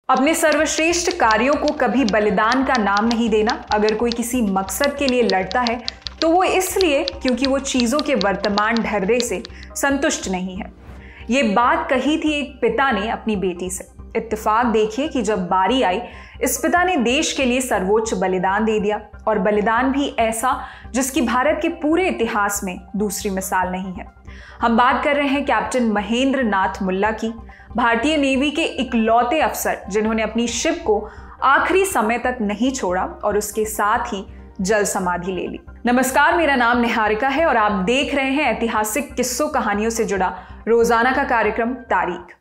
अपने सर्वश्रेष्ठ कार्यों को कभी बलिदान का नाम नहीं देना। अगर कोई किसी मकसद के लिए लड़ता है तो वो इसलिए क्योंकि वो चीज़ों के वर्तमान ढर्रे से संतुष्ट नहीं है। ये बात कही थी एक पिता ने अपनी बेटी से। इत्तेफाक देखिए कि जब बारी आई, इस पिता ने देश के लिए सर्वोच्च बलिदान दे दिया, और बलिदान भी ऐसा जिसकी भारत के पूरे इतिहास में दूसरी मिसाल नहीं है। हम बात कर रहे हैं कैप्टन महेंद्र नाथ मुल्ला की, भारतीय नेवी के इकलौते अफसर जिन्होंने अपनी शिप को आखिरी समय तक नहीं छोड़ा और उसके साथ ही जल समाधि ले ली। नमस्कार, मेरा नाम निहारिका है और आप देख रहे हैं ऐतिहासिक किस्सों कहानियों से जुड़ा रोजाना का कार्यक्रम तारीख।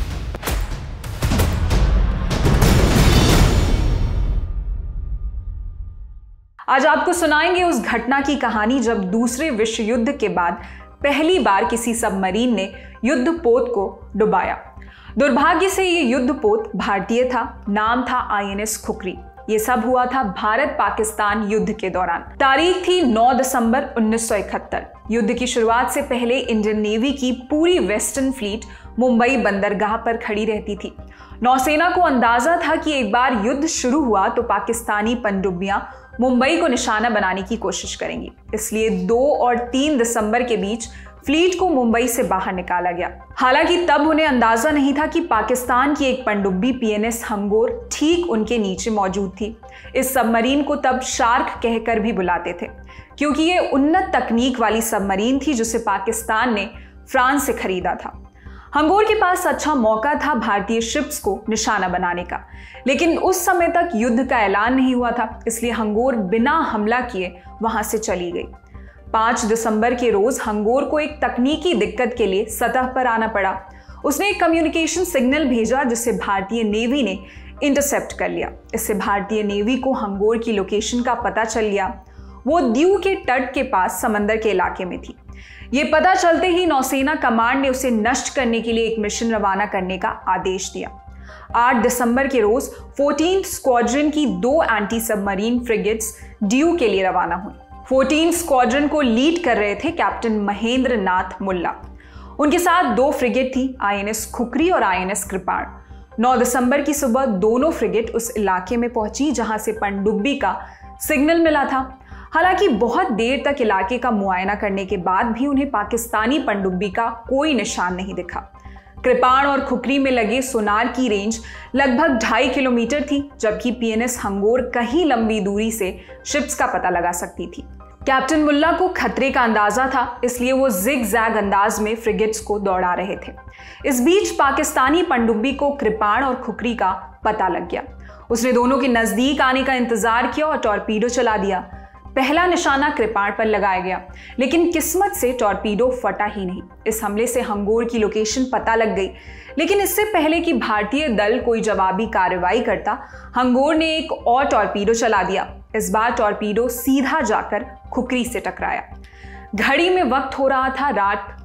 आज आपको सुनाएंगे उस घटना की कहानी जब दूसरे विश्व युद्ध के बाद पहली बार किसी सबमरीन ने युद्धपोत को डुबाया। दुर्भाग्य से ये युद्धपोत भारतीय था, नाम था INS खुखरी। ये सब हुआ था भारत पाकिस्तान युद्ध के दौरान। तारीख थी 9 दिसंबर 1971। युद्ध की शुरुआत से पहले इंडियन नेवी की पूरी वेस्टर्न फ्लीट मुंबई बंदरगाह पर खड़ी रहती थी। नौसेना को अंदाजा था कि एक बार युद्ध शुरू हुआ तो पाकिस्तानी पनडुब्बियां मुंबई को निशाना बनाने की कोशिश करेंगी। इसलिए 2 और 3 दिसंबर के बीच फ्लीट को मुंबई से बाहर निकाला गया। हालांकि तब उन्हें अंदाजा नहीं था कि पाकिस्तान की एक पनडुब्बी PNS हंगोर ठीक उनके नीचे मौजूद थी। इस सबमरीन को तब शार्क कहकर भी बुलाते थे, क्योंकि ये उन्नत तकनीक वाली सबमरीन थी जिसे पाकिस्तान ने फ्रांस से खरीदा था। हंगोर के पास अच्छा मौका था भारतीय शिप्स को निशाना बनाने का, लेकिन उस समय तक युद्ध का ऐलान नहीं हुआ था, इसलिए हंगोर बिना हमला किए वहां से चली गई। 5 दिसंबर के रोज हंगोर को एक तकनीकी दिक्कत के लिए सतह पर आना पड़ा। उसने एक कम्युनिकेशन सिग्नल भेजा जिसे भारतीय नेवी ने इंटरसेप्ट कर लिया। इससे भारतीय नेवी को हंगोर की लोकेशन का पता चल गया। वो दीव के तट के पास समंदर के इलाके में थी। ये पता चलते ही नौसेना कमांड ने उसे नष्ट करने के लिए एक मिशन रवाना करने का आदेश दिया। 8 दिसंबर के रोज 14th स्क्वाड्रन की 2 एंटी सबमरीन फ्रिगेट्स दीव के लिए रवाना हुई। 14th स्क्वाड्रन को लीड कर रहे थे कैप्टन महेंद्र नाथ मुल्ला। उनके साथ 2 फ्रिगेट थी, INS खुखरी और INS कृपाण। 9 दिसंबर की सुबह दोनों फ्रिगेट उस इलाके में पहुंची जहां से पनडुब्बी का सिग्नल मिला था। हालांकि बहुत देर तक इलाके का मुआयना करने के बाद भी उन्हें पाकिस्तानी पनडुब्बी का कोई निशान नहीं दिखा। कृपाण और खुखरी में लगे सोनार की रेंज लगभग 2.5 किलोमीटर थी, जबकि PNS हंगोर कहीं लंबी दूरी से शिप्स का पता लगा सकती थी। कैप्टन मुल्ला को खतरे का अंदाजा था, इसलिए वो जिग जैग अंदाज में फ्रिगेट्स को दौड़ा रहे थे। इस बीच पाकिस्तानी पनडुब्बी को कृपाण और खुखरी का पता लग गया। उसने दोनों के नजदीक आने का इंतजार किया और टॉर्पीडो चला दिया। पहला निशाना कृपाण पर लगाया गया, लेकिन किस्मत से टॉर्पीडो फटा ही नहीं। इस हमले से हंगोर की लोकेशन पता लग गई, लेकिन इससे पहले कि भारतीय दल कोई जवाबी कार्रवाई करता, हंगोर ने एक और टॉर्पीडो चला दिया। इस बार टॉर्पीडो सीधा जाकर खुखरी से टकराया। घड़ी में वक्त हो रहा था रात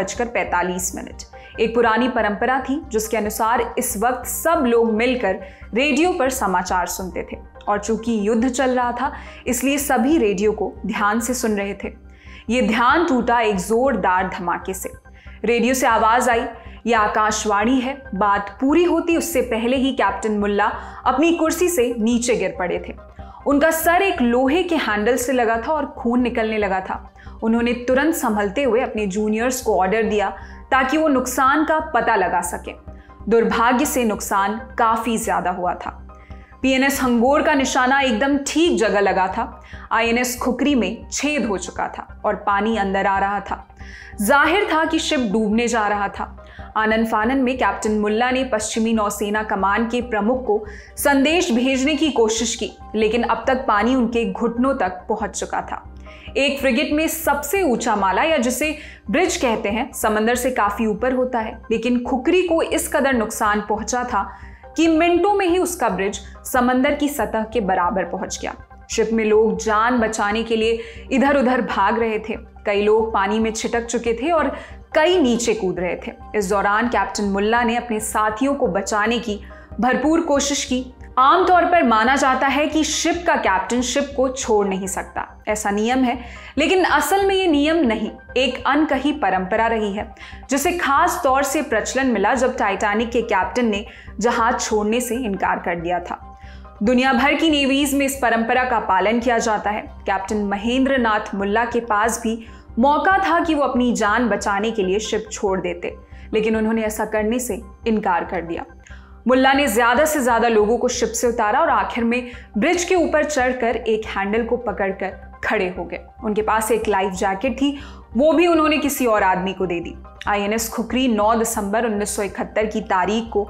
8:45। एक पुरानी परंपरा थी जिसके अनुसार इस वक्त सब लोग मिलकर रेडियो पर समाचार सुनते थे, और चूंकि युद्ध चल रहा था इसलिए सभी रेडियो को ध्यान से सुन रहे थे। ये ध्यान टूटा एक जोरदार धमाके से। रेडियो से आवाज आई, यह आकाशवाणी है। बात पूरी होती उससे पहले ही कैप्टन मुल्ला अपनी कुर्सी से नीचे गिर पड़े थे। उनका सर एक लोहे के हैंडल से लगा था और खून निकलने लगा था। उन्होंने तुरंत संभलते हुए अपने जूनियर्स को ऑर्डर दिया ताकि वो नुकसान का पता लगा सके। दुर्भाग्य से नुकसान काफी ज्यादा हुआ था। PNS हंगोर का निशाना एकदम ठीक जगह लगा था। INS खुखरी में छेद हो चुका था और पानी अंदर आ रहा था। जाहिर था कि शिप डूबने जा रहा था। आनन फानन में कैप्टन मुल्ला ने पश्चिमी नौसेना कमान के प्रमुख को संदेश भेजने की कोशिश की, लेकिन अब तक पानी उनके घुटनों तक पहुंच चुका था। एक फ्रिगेट में सबसे ऊंचा माला, या जिसे ब्रिज कहते हैं, समंदर से काफी ऊपर होता है, लेकिन खुखरी को इस कदर नुकसान पहुंचा था कि मिनटों में ही उसका ब्रिज समंदर की सतह के बराबर पहुंच गया। शिप में लोग जान बचाने के लिए इधर उधर भाग रहे थे। कई लोग पानी में छिटक चुके थे और कई नीचे कूद रहे थे। इस दौरान कैप्टन मुल्ला ने अपने साथियों को बचाने की भरपूर कोशिश की। आमतौर पर माना जाता है कि शिप का कैप्टन शिप को छोड़ नहीं सकता, ऐसा नियम है, लेकिन असल में ये नियम नहीं, एक अनकही परंपरा रही है जिसे खास तौर से प्रचलन मिला जब टाइटैनिक के कैप्टन ने जहाज छोड़ने से इनकार कर दिया था। दुनिया भर की नेवीज में इस परंपरा का पालन किया जाता है। कैप्टन महेंद्र नाथ मुल्ला के पास भी मौका था कि वो अपनी जान बचाने के लिए शिप छोड़ देते, लेकिन उन्होंने ऐसा करने से इनकार कर दिया। मुल्ला ने ज्यादा से ज्यादा लोगों को शिप से उतारा और आखिर में ब्रिज के ऊपर चढ़कर एक हैंडल को पकड़कर खड़े हो गए। उनके पास एक लाइफ जैकेट थी, वो भी उन्होंने किसी और आदमी को दे दी। INS खुखरी 9 दिसंबर 1971 की तारीख को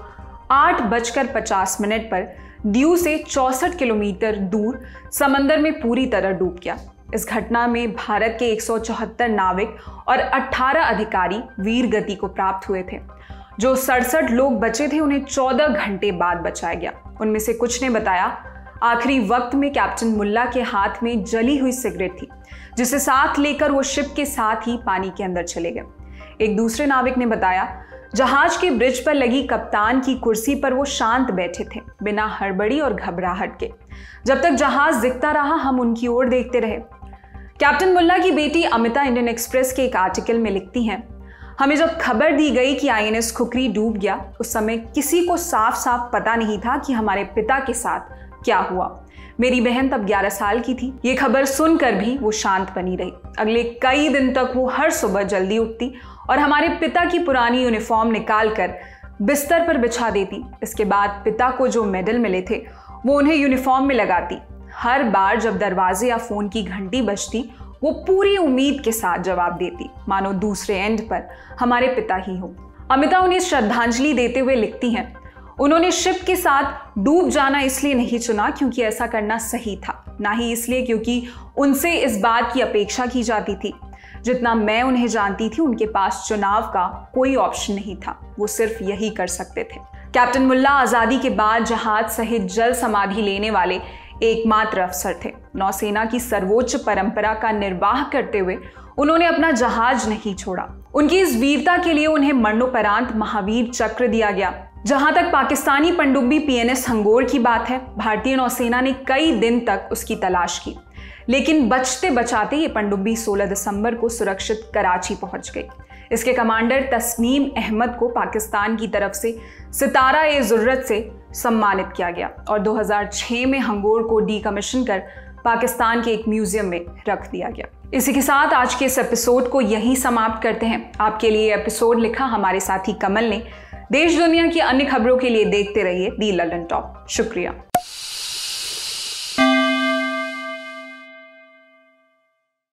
8:50 पर दीव से 64 किलोमीटर दूर समंदर में पूरी तरह डूब गया। इस घटना में भारत के 174 नाविक और 18 अधिकारी वीर गति को प्राप्त हुए थे। जो 67 लोग बचे थे उन्हें 14 घंटे बाद बचाया गया। उनमें से कुछ ने बताया आखिरी वक्त में कैप्टन मुल्ला के हाथ में जली हुई सिगरेट थी, जिसे साथ लेकर वो शिप के साथ ही पानी के अंदर चले गए। एक दूसरे नाविक ने बताया जहाज के ब्रिज पर लगी कप्तान की कुर्सी पर वो शांत बैठे थे, बिना हड़बड़ी और घबराहट के। जब तक जहाज दिखता रहा हम उनकी ओर देखते रहे। कैप्टन मुल्ला की बेटी अमिता इंडियन एक्सप्रेस के एक आर्टिकल में लिखती हैं, हमें जब खबर दी गई कि INS खुखरी डूब गया, उस समय किसी को साफ साफ पता नहीं था कि हमारे पिता के साथ क्या हुआ। मेरी बहन तब 11 साल की थी। ये खबर सुनकर भी वो शांत बनी रही। अगले कई दिन तक वो हर सुबह जल्दी उठती और हमारे पिता की पुरानी यूनिफॉर्म निकालकर बिस्तर पर बिछा देती। इसके बाद पिता को जो मेडल मिले थे वो उन्हें यूनिफॉर्म में लगाती। हर बार जब दरवाजे या फोन की घंटी बजती वो पूरी उम्मीद के साथ जवाब देती, मानो दूसरे एंड पर हमारे पिता ही हो। अमिता उन्हें श्रद्धांजलि देते हुए लिखती हैं, उन्होंने शिप के साथ डूब जाना इसलिए नहीं चुना क्योंकि ऐसा करना सही था, ना ही इसलिए क्योंकि उनसे इस बात की अपेक्षा की जाती थी। जितना मैं उन्हें जानती थी उनके पास चुनाव का कोई ऑप्शन नहीं था, वो सिर्फ यही कर सकते थे। कैप्टन मुल्ला आज़ादी के बाद जहाज सहित जल समाधि लेने वाले एकमात्र अफसर थे। नौसेना की सर्वोच्च परंपरा का निर्वाह करते हुए उन्होंने अपना जहाज नहीं छोड़ा। उनकी इस वीरता के लिए उन्हें मरणोपरांत महावीर चक्र दिया गया। जहां तक पाकिस्तानी पनडुब्बी PNS हंगोर की बात है, भारतीय नौसेना ने कई दिन तक उसकी तलाश की, लेकिन बचते बचाते ये पनडुब्बी 16 दिसंबर को सुरक्षित कराची पहुंच गई। इसके कमांडर तस्नीम अहमद को पाकिस्तान की तरफ से सितारा-ए-ज़ुर्रत से सम्मानित किया गया और 2006 में हंगोर को डीकमीशन कर पाकिस्तान के एक म्यूजियम में रख दिया गया। इसी के साथ आज के इस एपिसोड को यहीं समाप्त करते हैं। आपके लिए एपिसोड लिखा हमारे साथी कमल ने। देश दुनिया की अन्य खबरों के लिए देखते रहिए दी लंदन टॉप। शुक्रिया।